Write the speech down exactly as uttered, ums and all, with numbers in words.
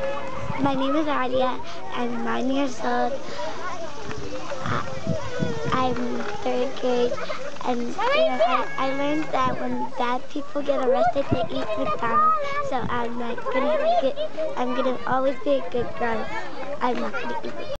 My name is Alayiah. I'm nine years old. I, I'm third grade, and you know, I, I learned that when bad people get arrested, they eat McDonald's. So I'm like gonna get. I'm gonna always be a good girl. I'm not gonna eat it.